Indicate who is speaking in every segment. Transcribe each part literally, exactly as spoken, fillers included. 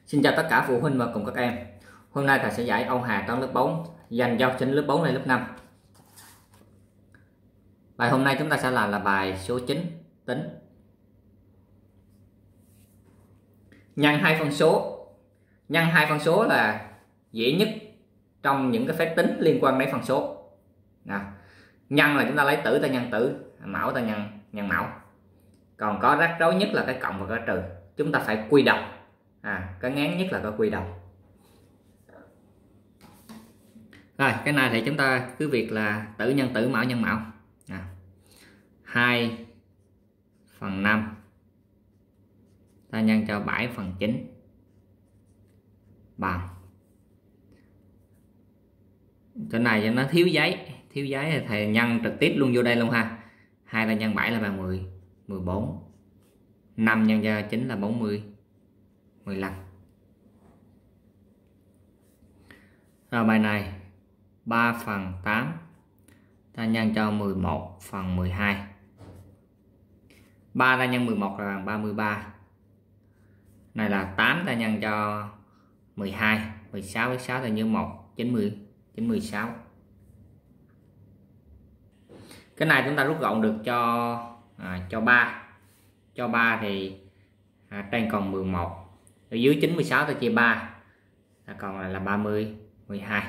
Speaker 1: Xin chào tất cả phụ huynh và cùng các em. Hôm nay thầy sẽ dạy Ôn Hà toán lớp bốn dành cho học sinh lớp bốn lên lớp năm. Bài hôm nay chúng ta sẽ làm là bài số chín, tính. Nhân hai phân số. Nhân hai phân số là dễ nhất trong những cái phép tính liên quan đến phân số. Nào, nhân là chúng ta lấy tử ta nhân tử, mẫu ta nhân nhân mẫu. Còn có rắc rối nhất là cái cộng và cái trừ. Chúng ta phải quy đồng. À, cái ngán nhất là cái quy đồng. Rồi, cái này thì chúng ta cứ việc là tử nhân tử, mẫu nhân mẫu. À, hai phần năm ta nhân cho bảy phần chín bằng. Cái này nó thiếu giấy, thiếu giấy thì thầy nhân trực tiếp luôn vô đây luôn ha. hai ta nhân bảy là bằng mười, mười bốn. năm nhân cho chín là bốn mươi, mười lăm. Rồi bài này ba phần tám ta nhân cho mười một phần mười hai. ba ta nhân mười một là bằng ba mươi ba. Này là tám ta nhân cho mười hai, mười sáu với sáu ta nhân một, chín mươi, chín mươi sáu. Cái này chúng ta rút gọn được cho à, cho ba. Cho ba thì à, trên còn mười một. Ở dưới chín mươi sáu ta chia ba là còn là, là ba mươi, mười hai.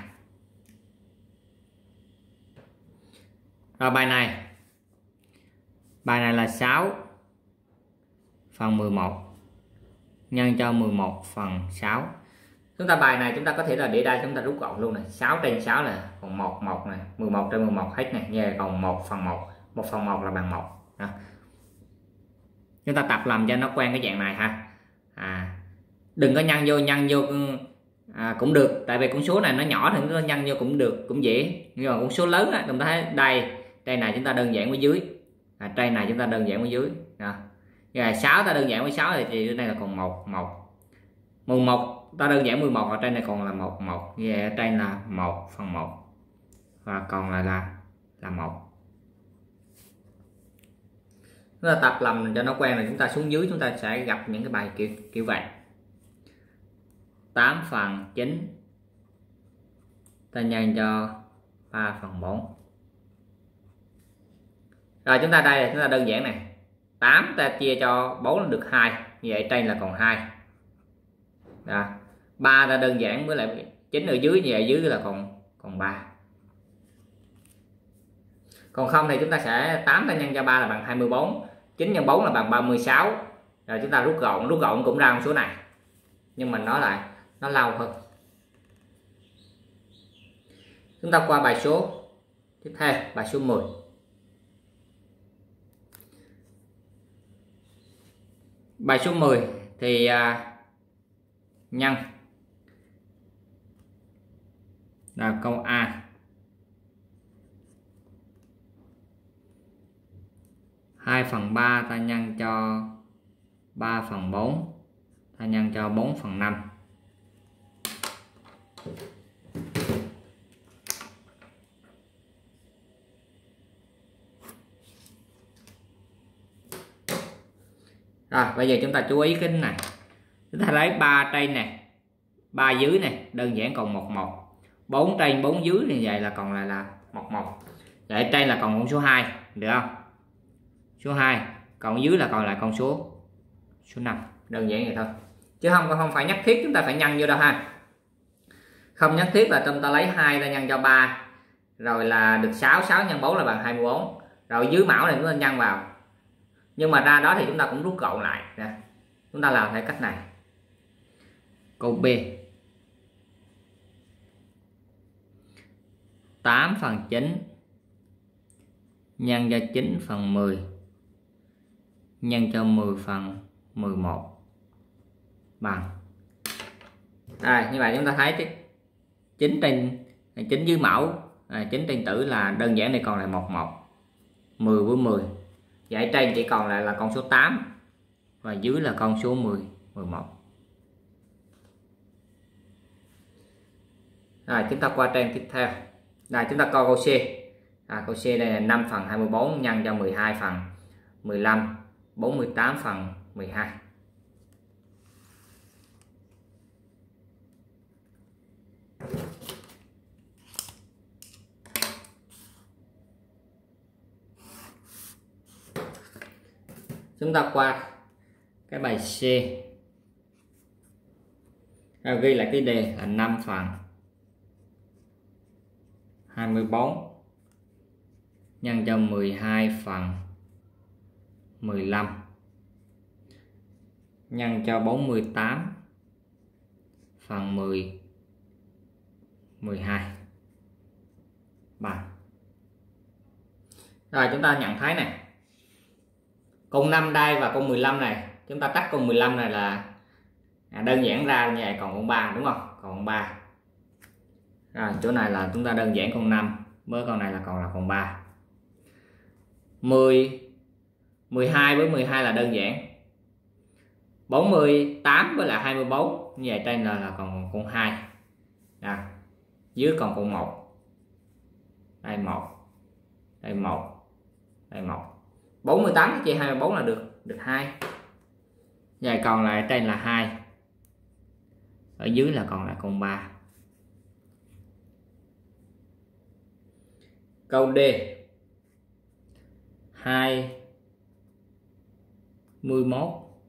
Speaker 1: Rồi bài này. Bài này là sáu phần mười một nhân cho mười một phần sáu. Chúng ta bài này chúng ta có thể là để đây chúng ta rút gọn luôn này. sáu trên sáu là còn một, một này, mười một trên mười một hết này, giờ còn một phần một, một phần một là bằng một. Đó. Chúng ta tập làm cho nó quen cái dạng này ha. À, đừng có nhân vô nhân vô à, cũng được, tại vì con số này nó nhỏ thì nó nhân vô cũng được, cũng dễ. Nhưng mà con số lớn á, chúng ta thấy đây, đây này chúng ta đơn giản với dưới, à, đây này chúng ta đơn giản với dưới. Đó. Rồi sáu ta đơn giản với sáu thì, thì đây là còn một, một. mười một ta đơn giản mười một, ở trên này còn là một, một. Như vậy ở trên là một phần một và còn lại là là một. Chúng ta tập làm cho nó quen rồi chúng ta xuống dưới chúng ta sẽ gặp những cái bài kiểu kiểu vậy. tám phần chín ta nhân cho ba phần bốn. Rồi chúng ta đây là chúng ta đơn giản này. tám ta chia cho bốn là được hai, như vậy trên là còn hai. Đó. ba ta đơn giản với lại chín ở dưới, như vậy dưới là còn còn ba. Còn không thì chúng ta sẽ tám ta nhân cho ba là bằng hai mươi bốn, chín nhân bốn là bằng ba mươi sáu. Rồi chúng ta rút gọn, rút gọn cũng ra con số này. Nhưng mà nó lại nó lâu hơn. Chúng ta qua bài số tiếp theo, bài số mười. Bài số mười thì à, nhân là câu A. hai phần ba ta nhân cho ba phần bốn ta nhân cho bốn phần năm. Rồi bây giờ chúng ta chú ý cái này. Chúng ta lấy ba trên này, ba dưới này, đơn giản còn một, một. bốn trên bốn dưới như vậy là còn lại là một, một. Vậy trên là còn con số hai, được không? Số hai, còn dưới là còn lại con số số năm, đơn giản vậy thôi. Chứ không không phải nhất thiết chúng ta phải nhân vô đâu ha. Không nhất thiết là chúng ta lấy hai ta nhân cho ba rồi là được sáu, sáu nhân bốn là bằng hai mươi bốn. Rồi dưới mẫu này chúng ta nhân vào. Nhưng mà ra đó thì chúng ta cũng rút gọn lại nè. Chúng ta làm theo cách này. Câu B. tám phần chín nhân cho chín phần mười nhân cho mười phần mười một bằng. Rồi như vậy chúng ta thấy cái chín trên chín dưới mẫu, à, chín trên tử là đơn giản này còn lại một, một. mười với mười. Vậy trên chỉ còn lại là con số tám và dưới là con số mười, mười một. Rồi chúng ta qua trang tiếp theo. Đây chúng ta coi câu C. À, câu C đây là năm phần hai mươi bốn nhân cho mười hai phần mười lăm, bốn mươi tám phần mười hai. Chúng ta qua cái bài C. Rồi ghi lại cái đề là năm phần hai mươi bốn nhân cho mười hai phần mười lăm nhân cho bốn mươi tám phần mười mười hai bằng. Rồi chúng ta nhận thấy này, con năm đây và con mười lăm này, chúng ta tách con mười lăm này là đơn giản ra như vậy, còn con ba đúng không? Còn con ba. Rồi chỗ này là chúng ta đơn giản con năm, với con này là còn là con ba. mười, mười hai với mười hai là đơn giản. bốn mươi tám với lại hai mươi bốn, như vậy trên là, là còn con hai. À, dưới còn con một. Đây một. Đây một. Đây một. bốn mươi tám chia hai mươi bốn là được được hai. Vậy còn lại trên là hai. Ở dưới là còn lại con ba. Câu D. hai mươi mốt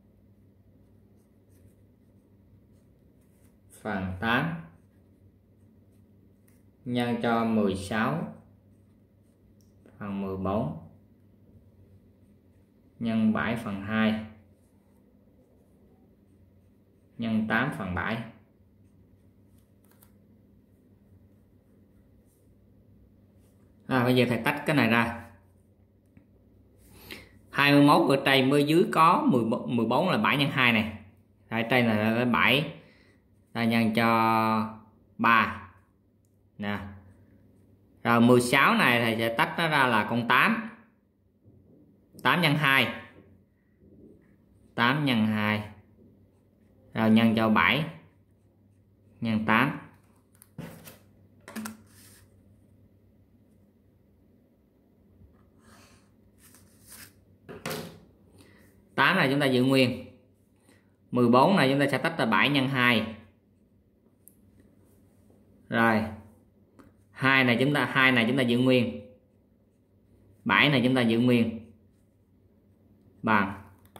Speaker 1: phần tám nhân cho mười sáu phần mười bốn nhân bảy phần hai nhân tám phần bảy. À, bây giờ thầy tách cái này ra. hai mươi mốt ở đây mới dưới có mười bốn là bảy nhân hai này. Ở đây là bảy ta nhân cho ba nè. Rồi mười sáu này thầy sẽ tách nó ra là con tám. tám nhân hai. tám nhân hai. Rồi nhân cho bảy nhân tám. tám này chúng ta giữ nguyên. mười bốn này chúng ta sẽ tách là bảy nhân hai. Rồi. hai này chúng ta hai này chúng ta giữ nguyên. bảy này chúng ta giữ nguyên. Bằng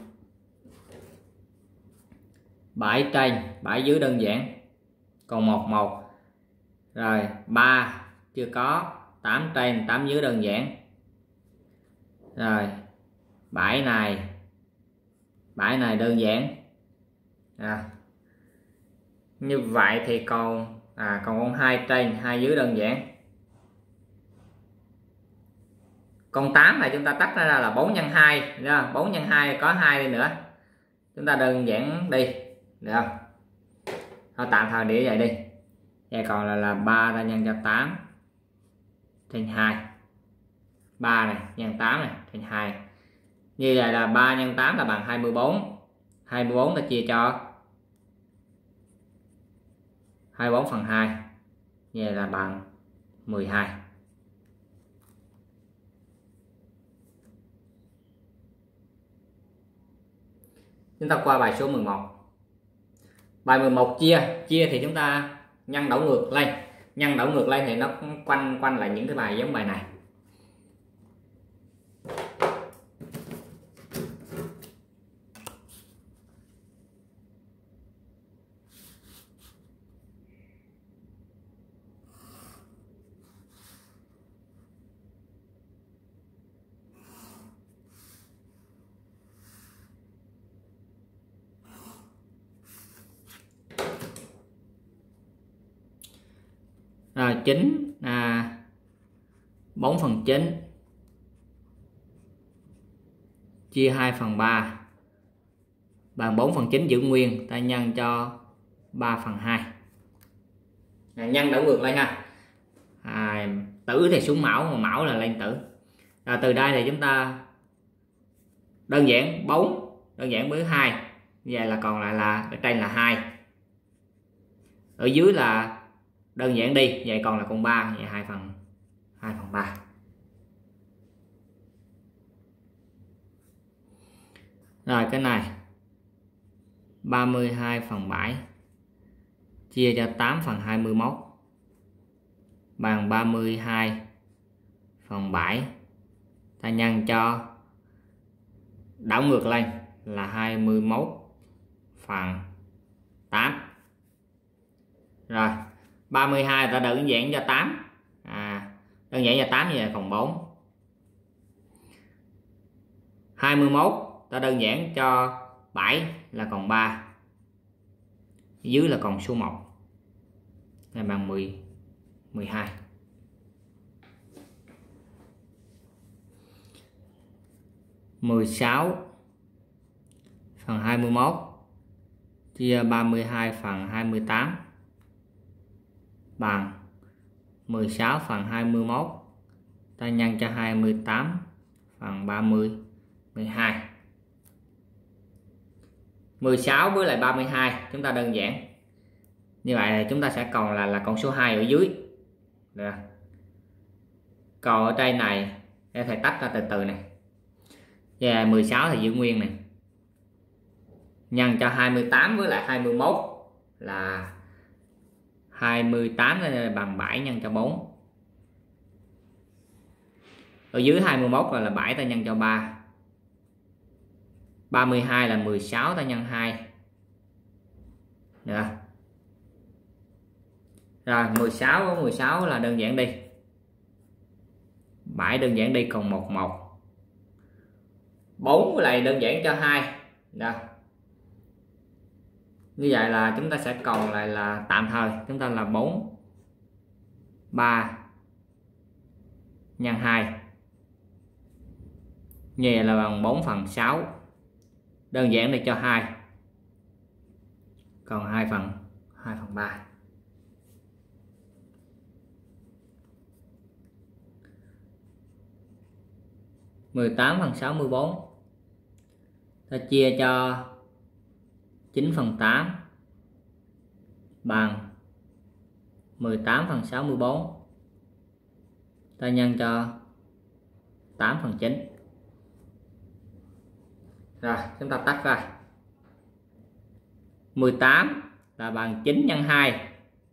Speaker 1: bảy trên bảy dưới đơn giản. Còn một một. Rồi ba chưa có, tám trên tám dưới đơn giản. Rồi bảy này bảy này đơn giản. À, như vậy thì còn à còn con hai trên hai dưới đơn giản. Con tám này chúng ta tách ra là bốn nhân hai, được không? bốn nhân hai có hai đi nữa. Chúng ta đơn giản đi, được không? Thôi tạm thời để vậy đi. Vậy còn là là ba ta nhân cho tám trên hai. ba này nhân tám này trên hai. Như vậy là ba nhân tám là bằng hai mươi bốn. hai mươi bốn ta chia cho hai mươi bốn phần hai. Như vậy là bằng mười hai. Chúng ta qua bài số mười một. Bài mười một chia, chia thì chúng ta nhân đảo ngược lên. Nhân đảo ngược lên thì nó quanh quanh lại những cái bài giống bài này. Rồi chín à, bốn phần chín chia hai phần ba bằng bốn phần chín giữ nguyên, ta nhân cho ba phần hai. À, nhân đảo ngược lên ha. À, tử thì xuống mão, mà mão là lên tử. Rồi từ đây thì chúng ta đơn giản bốn, đơn giản với hai. Như vậy là còn lại là ở trên là hai. Ở dưới là đơn giản đi, vậy còn là con ba, vậy hai phần hai phần ba. Rồi cái này ba mươi hai phần bảy chia cho tám phần hai mươi mốt bằng ba mươi hai phần bảy, ta nhân cho đảo ngược lên là hai mươi mốt phần tám. Rồi ba mươi hai ta đơn giản cho tám, à, đơn giản cho tám như là còn bốn. hai mươi mốt ta đơn giản cho bảy là còn ba, dưới là còn số một là bằng mười, mười hai. mười sáu phần hai mươi mốt chia ba mươi hai phần hai mươi tám bằng mười sáu phần hai mươi mốt ta nhân cho hai mươi tám phần ba mươi, mười hai. mười sáu với lại ba mươi hai chúng ta đơn giản. Như vậy là chúng ta sẽ còn là là con số hai ở dưới. Được. Còn ở trên này để thầy tách ra từ từ này. Và mười sáu thì giữ nguyên này. Nhân cho hai mươi tám với lại hai mươi mốt là hai mươi tám bằng bảy nhân cho bốn. Ở dưới hai mươi mốt là, là bảy ta nhân cho ba. ba mươi hai là mười sáu ta nhân hai. Được. Rồi mười sáu có mười sáu là đơn giản đi. bảy đơn giản đi còn một một. bốn với lại đơn giản cho hai. Đó. Như vậy là chúng ta sẽ còn lại là tạm thời chúng ta là bốn, ba nhân hai. Như vậy là bằng bốn phần sáu. Đơn giản đi cho hai. Còn hai phần hai phần ba. mười tám phần sáu mươi bốn ta chia cho chín phần tám bằng mười tám phần sáu mươi bốn ta nhân cho tám phần chín. Rồi chúng ta tách ra. mười tám là bằng chín nhân hai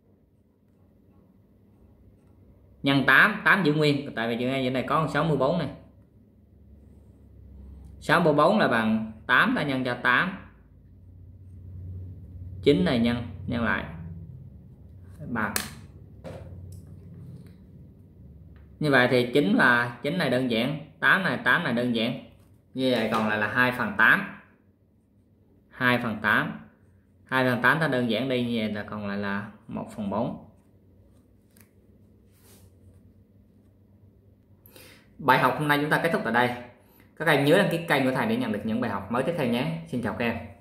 Speaker 1: nhân tám, tám giữ nguyên tại vì chữ này này có sáu mươi bốn này. sáu mươi bốn là bằng tám ta nhân cho tám. chín này nhân nhân lại bằng. Như vậy thì chín là chín này đơn giản, tám này tám này đơn giản. Như vậy còn lại là hai phần tám. hai phần tám. hai phần tám ta đơn giản đi, như vậy là còn lại là một phần bốn. Bài học hôm nay chúng ta kết thúc tại đây. Các em nhớ đăng ký kênh của thầy để nhận được những bài học mới tiếp theo nhé. Xin chào các em.